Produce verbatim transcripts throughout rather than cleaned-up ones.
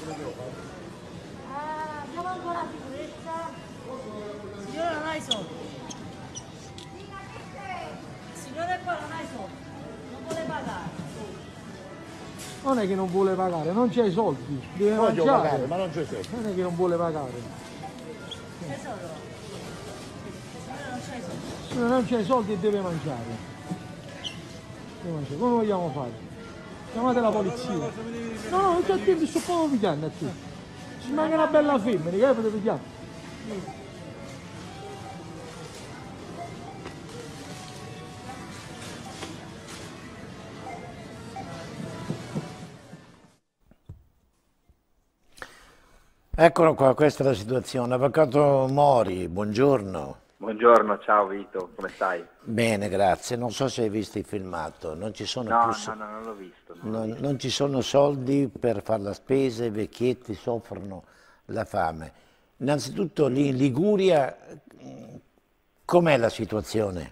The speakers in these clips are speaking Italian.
Ah, abbiamo ancora sicurezza? Signore non ha i soldi. Il signore qua non ha i soldi, non vuole pagare. Non è che non vuole pagare, non c'è i soldi, deve Voglio mangiare. pagare, ma non c'è soldi. Non è che non vuole pagare. Tesoro, il signore non c'ha i soldi. Se non c'è i soldi deve mangiare. Deve mangiare. Come vogliamo fare? Chiamate la polizia. No, no, non c'è tempo, sto proprio pigliando a te. Ci manca una bella femmina, che potete pigliare? Eccolo qua, questa è la situazione. Avvocato Mori, buongiorno. Buongiorno, ciao Vito, come stai? Bene, grazie. Non so se hai visto il filmato, non ci sono No, più so- no, no, non l'ho visto. Non l'ho non, visto. non ci sono soldi per fare la spesa, i vecchietti soffrono la fame. Innanzitutto lì in Liguria, mh, com'è la situazione?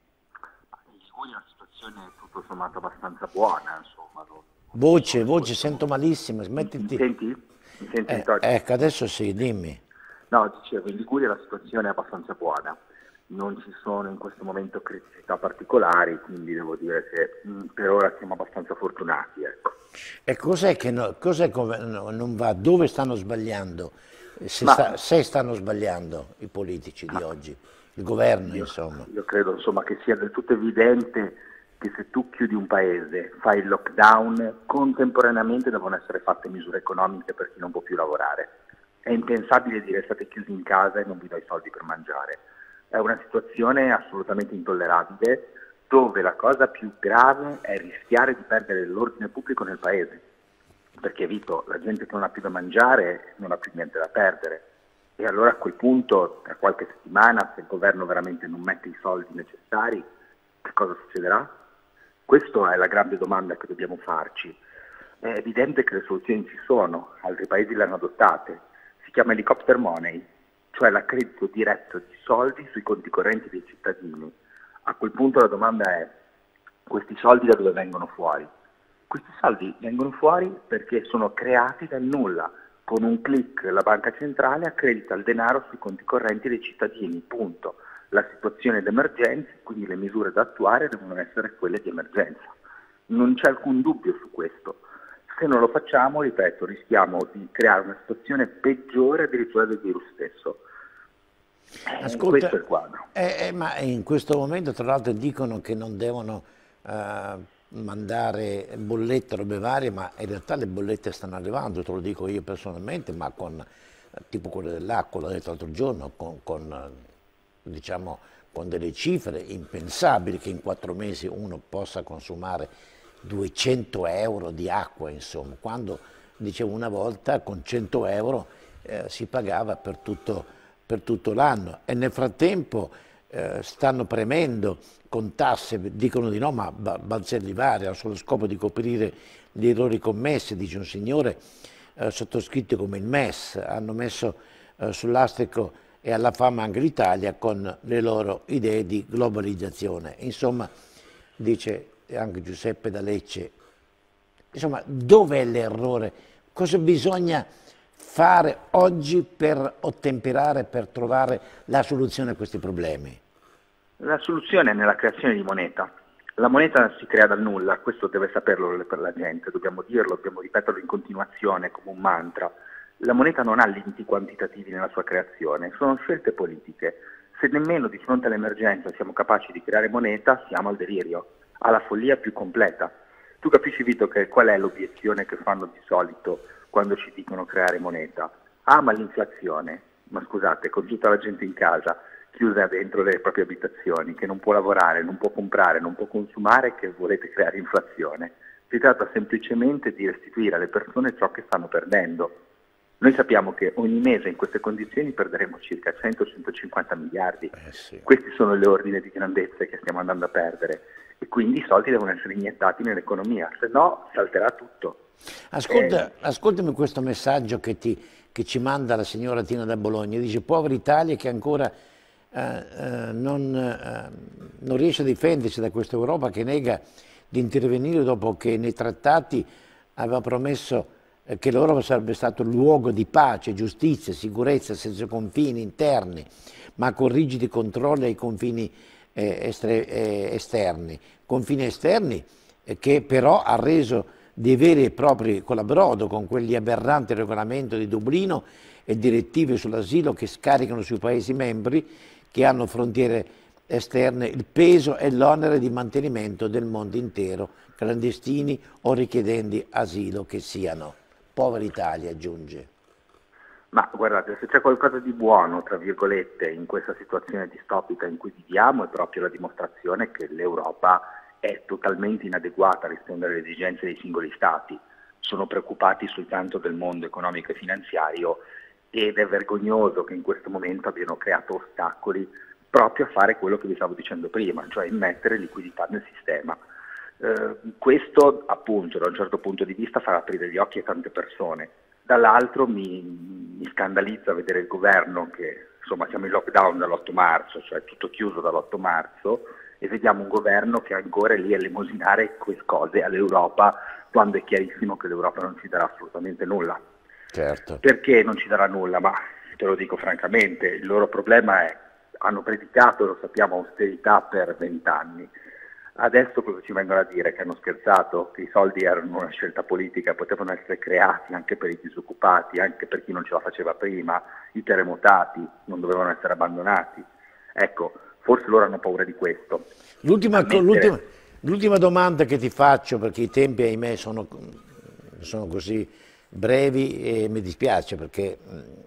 In Liguria la situazione è tutto sommato abbastanza buona, insomma. non- Voce, voce, sento malissimo, Mi smettiti. senti? Mi senti Eh, Vittorio? ecco, adesso sì, dimmi. No, dicevo, in Liguria la situazione è abbastanza buona. Non ci sono in questo momento criticità particolari, quindi devo dire che mh, per ora siamo abbastanza fortunati, ecco. E cos'è che no- cos'è che no- non va? Dove stanno sbagliando? Se, Ma- sta- se stanno sbagliando i politici di oggi, il governo, Io, insomma. io credo insomma che sia del tutto evidente che se tu chiudi un paese, fai il lockdown, contemporaneamente devono essere fatte misure economiche per chi non può più lavorare. È impensabile dire state chiusi in casa e non vi do i soldi per mangiare. È una situazione assolutamente intollerabile dove la cosa più grave è rischiare di perdere l'ordine pubblico nel paese. Perché Vito, la gente che non ha più da mangiare non ha più niente da perdere. E allora a quel punto, tra qualche settimana, se il governo veramente non mette i soldi necessari, che cosa succederà? Questa è la grande domanda che dobbiamo farci. È evidente che le soluzioni ci sono, altri paesi le hanno adottate. Si chiama helicopter money, cioè l'accredito diretto di soldi sui conti correnti dei cittadini. A quel punto la domanda è, questi soldi da dove vengono fuori? Questi soldi vengono fuori perché sono creati dal nulla. Con un click la banca centrale accredita il denaro sui conti correnti dei cittadini, punto. La situazione d'emergenza, quindi le misure da attuare devono essere quelle di emergenza. Non c'è alcun dubbio su questo. Se non lo facciamo, ripeto, rischiamo di creare una situazione peggiore addirittura del virus stesso. Eh, Ascolta, questo è il quadro. eh, eh, ma in questo momento tra l'altro dicono che non devono eh, mandare bollette, robe varie, ma in realtà le bollette stanno arrivando, te lo dico io personalmente, ma con eh, tipo quelle dell'acqua, l'ho detto l'altro giorno, con, con, eh, diciamo, con delle cifre impensabili che in quattro mesi uno possa consumare duecento euro di acqua, insomma, quando dicevo una volta con cento euro eh, si pagava per tutto, per tutto l'anno e nel frattempo eh, stanno premendo con tasse, dicono di no, ma balzelli vari, hanno solo scopo di coprire gli errori commessi, dice un signore eh, sottoscritto come il M E S, hanno messo eh, sull'astrico e alla fama anche l'Italia con le loro idee di globalizzazione. Insomma, dice anche Giuseppe da Lecce, insomma, dov'è l'errore? Cosa bisogna fare oggi per ottemperare, per trovare la soluzione a questi problemi? La soluzione è nella creazione di moneta. La moneta si crea dal nulla, questo deve saperlo per la gente, dobbiamo dirlo, dobbiamo ripeterlo in continuazione come un mantra. La moneta non ha limiti quantitativi nella sua creazione, sono scelte politiche. Se nemmeno di fronte all'emergenza siamo capaci di creare moneta, siamo al delirio, alla follia più completa. Tu capisci, Vito, che qual è l'obiezione che fanno di solito quando ci dicono creare moneta? Ah, ma l'inflazione. Ma scusate, con tutta la gente in casa, chiusa dentro le proprie abitazioni, che non può lavorare, non può comprare, non può consumare, che volete creare inflazione. Si tratta semplicemente di restituire alle persone ciò che stanno perdendo. Noi sappiamo che ogni mese in queste condizioni perderemo circa cento centocinquanta miliardi. Eh sì. Questi sono le ordini di grandezza che stiamo andando a perdere e quindi i soldi devono essere iniettati nell'economia, se no salterà tutto. Ascolta, Eh, ascoltami questo messaggio che, ti, che ci manda la signora Tina da Bologna, dice povera Italia che ancora eh, eh, non, eh, non riesce a difendersi da questa Europa che nega di intervenire dopo che nei trattati aveva promesso eh, che l'Europa sarebbe stato luogo di pace, giustizia, sicurezza, senza confini interni, ma con rigidi controlli ai confini eh, estre, eh, esterni. Confini esterni eh, che però ha reso dei veri e propri colabrodo con quegli aberranti regolamenti di Dublino e direttive sull'asilo che scaricano sui Paesi membri che hanno frontiere esterne il peso e l'onere di mantenimento del mondo intero, clandestini o richiedenti asilo che siano. Povera Italia, aggiunge. Ma guardate, se c'è qualcosa di buono, tra virgolette, in questa situazione distopica in cui viviamo è proprio la dimostrazione che l'Europa è totalmente inadeguata a rispondere alle esigenze dei singoli Stati. Sono preoccupati soltanto del mondo economico e finanziario ed è vergognoso che in questo momento abbiano creato ostacoli proprio a fare quello che vi stavo dicendo prima, cioè immettere liquidità nel sistema. Eh, questo appunto da un certo punto di vista farà aprire gli occhi a tante persone, dall'altro mi, mi scandalizza vedere il governo che insomma siamo in lockdown dall'otto marzo, cioè tutto chiuso dall'otto marzo, e vediamo un governo che ancora è lì a elemosinare queste cose all'Europa quando è chiarissimo che l'Europa non ci darà assolutamente nulla. Certo. Perché non ci darà nulla? Ma te lo dico francamente, il loro problema è hanno predicato, lo sappiamo, austerità per vent'anni. Adesso cosa ci vengono a dire? Che hanno scherzato, che i soldi erano una scelta politica, potevano essere creati anche per i disoccupati, anche per chi non ce la faceva prima, i terremotati non dovevano essere abbandonati. Ecco, forse loro hanno paura di questo. L'ultima, Ammettere... l'ultima domanda che ti faccio, perché i tempi ahimè sono, sono così brevi e mi dispiace perché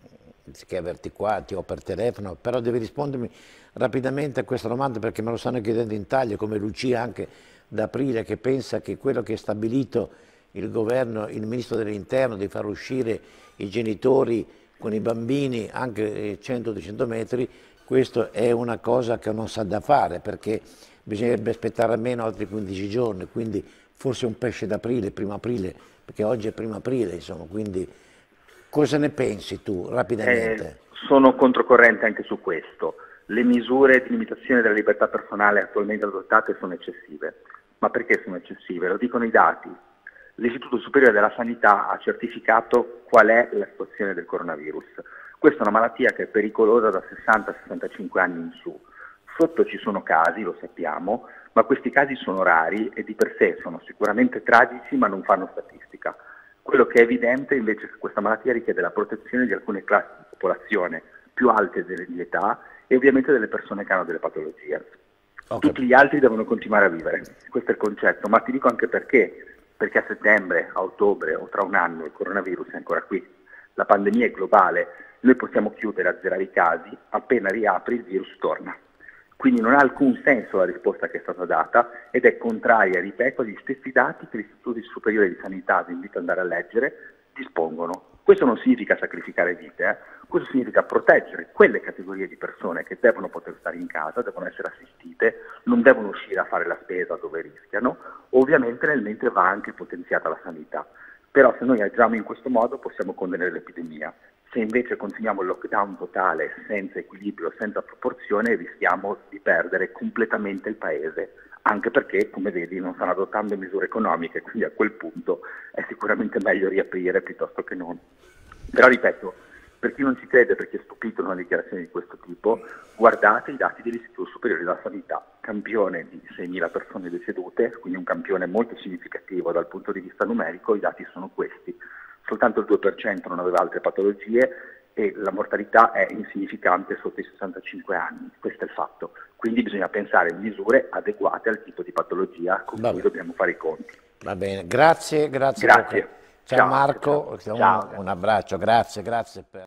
che averti qua, ti ho per telefono, però devi rispondermi rapidamente a questa domanda perché me lo stanno chiedendo in Italia, come Lucia anche da aprile, che pensa che quello che ha stabilito il governo, il ministro dell'interno, di far uscire i genitori con i bambini anche cento duecento metri, questo è una cosa che non sa da fare perché bisognerebbe aspettare almeno altri quindici giorni, quindi forse un pesce d'aprile, primo aprile, perché oggi è primo aprile, insomma, quindi cosa ne pensi tu, rapidamente? Eh, sono controcorrente anche su questo. Le misure di limitazione della libertà personale attualmente adottate sono eccessive. Ma perché sono eccessive? Lo dicono i dati. L'Istituto Superiore della Sanità ha certificato qual è la situazione del coronavirus. Questa è una malattia che è pericolosa da sessanta sessantacinque anni in su. Sotto ci sono casi, lo sappiamo, ma questi casi sono rari e di per sé sono sicuramente tragici ma non fanno statistica. Quello che è evidente invece è che questa malattia richiede la protezione di alcune classi di popolazione più alte di età e ovviamente delle persone che hanno delle patologie. Okay. Tutti gli altri devono continuare a vivere, questo è il concetto, ma ti dico anche perché, perché a settembre, a ottobre o tra un anno il coronavirus è ancora qui, la pandemia è globale, noi possiamo chiudere, azzerare i casi, appena riapri il virus torna. Quindi non ha alcun senso la risposta che è stata data ed è contraria, ripeto, agli stessi dati che gli istituti superiori di sanità, vi invito ad andare a leggere, dispongono. Questo non significa sacrificare vite, eh? Questo significa proteggere quelle categorie di persone che devono poter stare in casa, devono essere assistite, non devono uscire a fare la spesa dove rischiano, ovviamente nel mentre va anche potenziata la sanità. Però se noi agiamo in questo modo possiamo contenere l'epidemia. Se invece continuiamo il lockdown totale, senza equilibrio, senza proporzione, rischiamo di perdere completamente il paese, anche perché, come vedi, non stanno adottando misure economiche, quindi a quel punto è sicuramente meglio riaprire piuttosto che non. Però ripeto, per chi non ci crede, per chi è stupito in una dichiarazione di questo tipo, guardate i dati dell'Istituto Superiore della Sanità, campione di seimila persone decedute, quindi un campione molto significativo dal punto di vista numerico, i dati sono questi. Soltanto il due per cento non aveva altre patologie e la mortalità è insignificante sotto i sessantacinque anni, questo è il fatto. Quindi bisogna pensare a misure adeguate al tipo di patologia con Va cui bene. dobbiamo fare i conti. Va bene, grazie, grazie. Grazie. Ciao, ciao Marco, ciao. Un, Ciao. un abbraccio, grazie, grazie per...